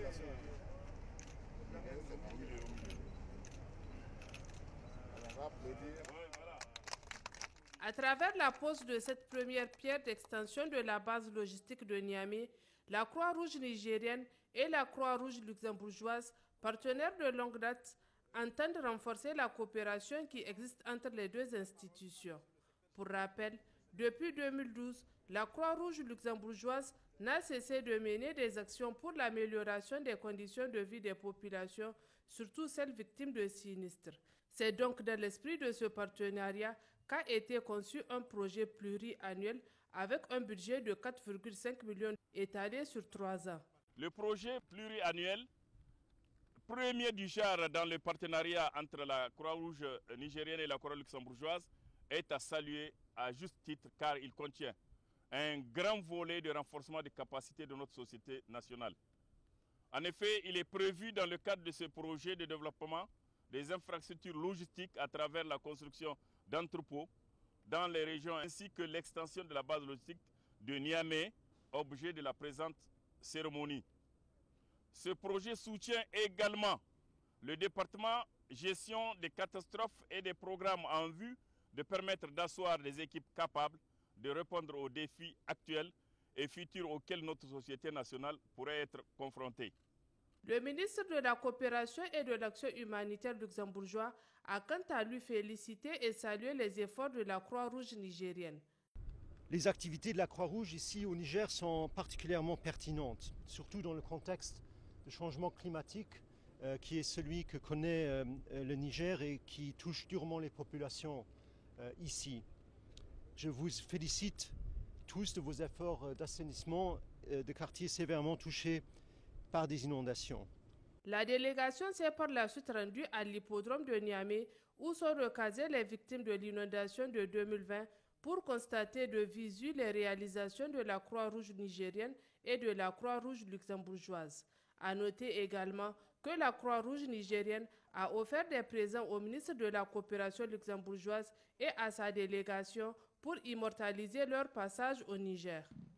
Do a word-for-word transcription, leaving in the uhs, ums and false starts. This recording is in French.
À travers la pose de cette première pierre d'extension de la base logistique de Niamey, la Croix-Rouge nigérienne et la Croix-Rouge luxembourgeoise, partenaires de longue date, entendent renforcer la coopération qui existe entre les deux institutions. Pour rappel, depuis deux mille douze, la Croix-Rouge luxembourgeoise n'a cessé de mener des actions pour l'amélioration des conditions de vie des populations, surtout celles victimes de sinistres. C'est donc dans l'esprit de ce partenariat qu'a été conçu un projet pluriannuel avec un budget de quatre virgule cinq millions étalé sur trois ans. Le projet pluriannuel, premier du genre dans le partenariat entre la Croix-Rouge nigérienne et la Croix-Rouge luxembourgeoise, est à saluer à juste titre car il contient un grand volet de renforcement des capacités de notre société nationale. En effet, il est prévu dans le cadre de ce projet de développement des infrastructures logistiques à travers la construction d'entrepôts dans les régions ainsi que l'extension de la base logistique de Niamey, objet de la présente cérémonie. Ce projet soutient également le département gestion des catastrophes et des programmes en vue de permettre d'asseoir des équipes capables de répondre aux défis actuels et futurs auxquels notre société nationale pourrait être confrontée. Le ministre de la Coopération et de l'Action humanitaire luxembourgeois a quant à lui félicité et salué les efforts de la Croix-Rouge nigérienne. Les activités de la Croix-Rouge ici au Niger sont particulièrement pertinentes, surtout dans le contexte de changement climatique euh, qui est celui que connaît euh, le Niger et qui touche durement les populations euh, ici. Je vous félicite tous de vos efforts d'assainissement euh, de quartiers sévèrement touchés par des inondations. La délégation s'est par la suite rendue à l'hippodrome de Niamey où sont recasées les victimes de l'inondation de deux mille vingt pour constater de visu les réalisations de la Croix-Rouge nigérienne et de la Croix-Rouge luxembourgeoise. À noter également que la Croix-Rouge nigérienne a offert des présents au ministre de la Coopération luxembourgeoise et à sa délégation pour immortaliser leur passage au Niger.